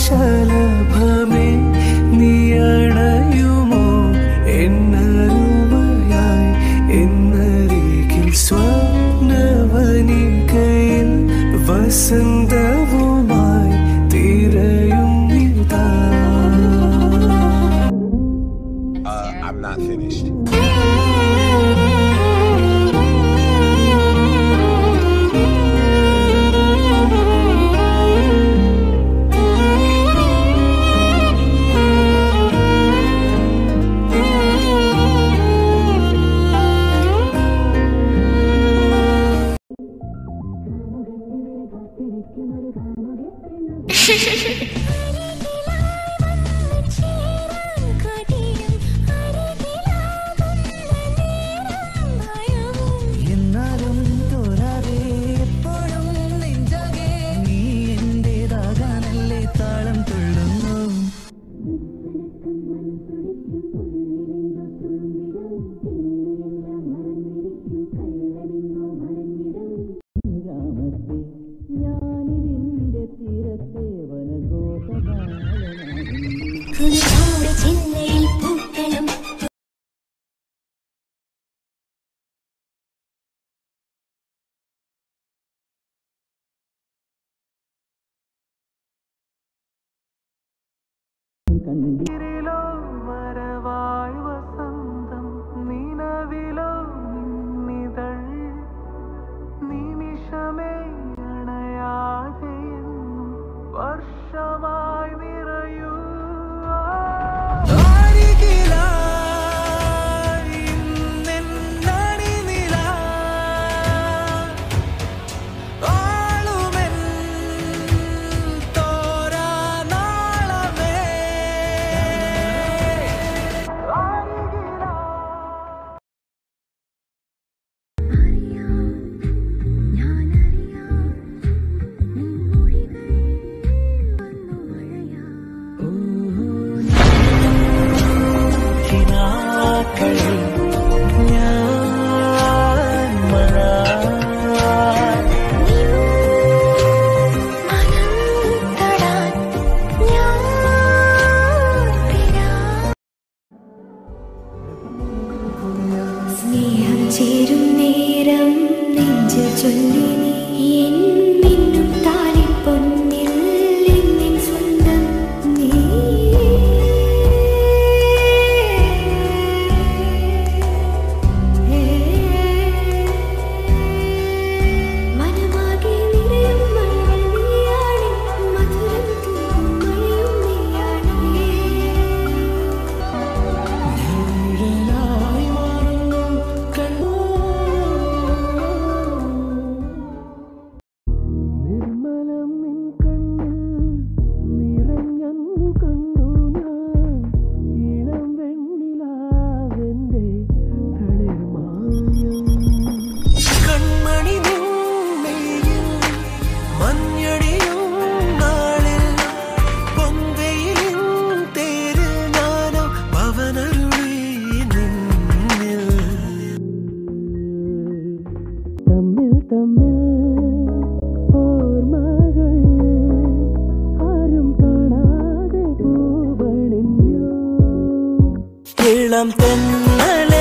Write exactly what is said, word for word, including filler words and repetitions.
ശലഭമേ നീയണയുമോ എന്നരുമയായി എന്നരികിൽ സ്വപ്നവനികയിൽ വസന്തവുമായി തിരയും നിതാ. I'm not finished. കണ്ടിരിലോ വരവായി വസന്തം നിലവിലോ നിന്നിതൾ നിമിഷമേ അണയാതെ എന്നും വർഷമായി നിറയൂ. സ്നേഹം ചേരും നേരം നെഞ്ച ചൊല്ലി നീ മിന്നും താലിപ്പൊന്നിൽ എന്നെൻ സ്വന്തം നീ. മനമാകെ നിറയും മഴകൾ നീയാണ്, മധുരം തൂകും മഴയും നീയാണ്. നിർമ്മലം നിൻ കണ്ണിൽ നിറഞ്ഞന്നു കണ്ടു ഞാൻ ഇളം വെണ്ണിലാവെന്റെ തളിർമായം. കൺമണി നിന്നെയിൽ മഞ്ഞടിയും നാളിൽ പൊങ്കയിലും തേര് ഞാനും പവനരുളി നിന്നിൽ. തമ്മിൽ തമ്മിൽ ഓർമ്മകൾ ആരും കാണാതെ പൂവണിഞ്ഞു. ഇളം തെന്നലെ